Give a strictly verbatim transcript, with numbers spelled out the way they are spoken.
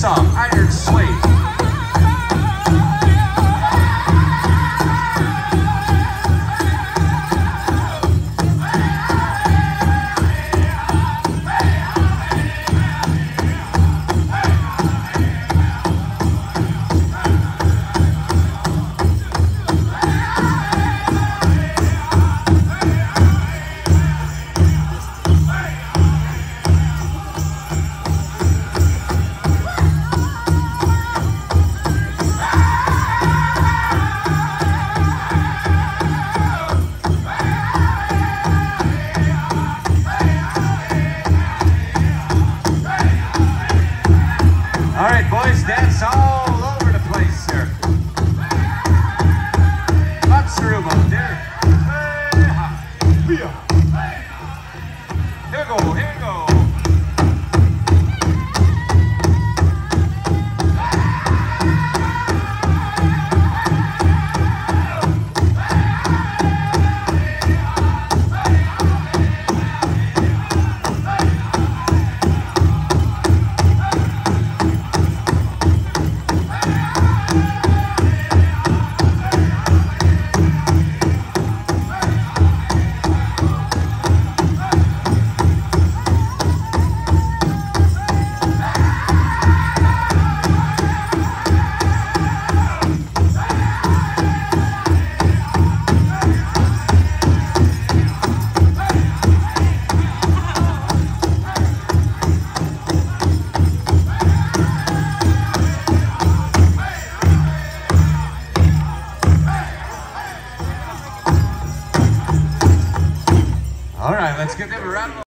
song, Iron Slave. All right, boys, dance all over the place here. Lots of room out there. Here we go, here we go. All right, let's give them a round of applause.